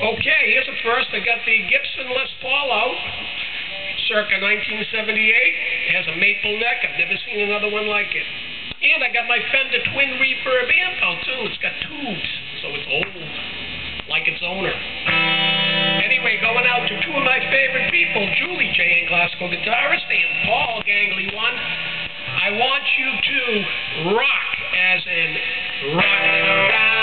Okay, here's the first. I got the Gibson Les Paul out, circa 1978. It has a maple neck. I've never seen another one like it. And I got my Fender Twin Reverb Amp out too. It's got tubes, so it's old, like its owner. Anyway, going out to two of my favorite people, Julie, J.N. classical guitarist, and Paul, gangly one. I want you to rock, as in rockin' around